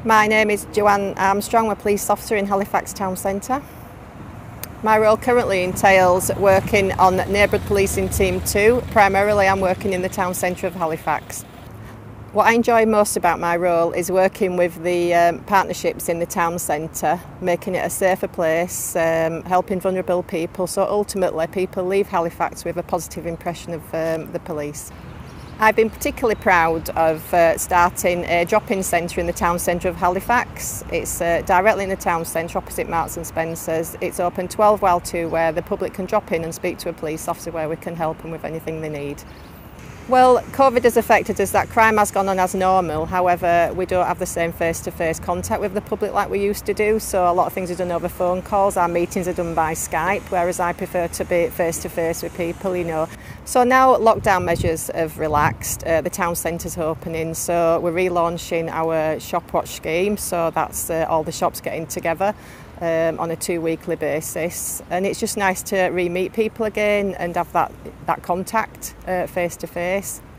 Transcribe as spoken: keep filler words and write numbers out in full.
My name is Joanne Armstrong, I'm a police officer in Halifax Town Centre. My role currently entails working on Neighbourhood Policing Team two. Primarily I'm working in the town centre of Halifax. What I enjoy most about my role is working with the um, partnerships in the town centre, making it a safer place, um, helping vulnerable people, so ultimately people leave Halifax with a positive impression of um, the police. I've been particularly proud of uh, starting a drop-in centre in the town centre of Halifax. It's uh, directly in the town centre opposite Marks and Spencer's. It's open twelve while two, where the public can drop in and speak to a police officer where we can help them with anything they need. Well, COVID has affected us, that crime has gone on as normal, however we don't have the same face-to-face contact with the public like we used to do, so a lot of things are done over phone calls, our meetings are done by Skype, whereas I prefer to be face-to-face with people, you know. So now lockdown measures have relaxed, uh, the town centre's opening, so we're relaunching our shop watch scheme, so that's uh, all the shops getting together um, on a two-weekly basis, and it's just nice to re-meet people again and have that, that contact uh, face-to-face.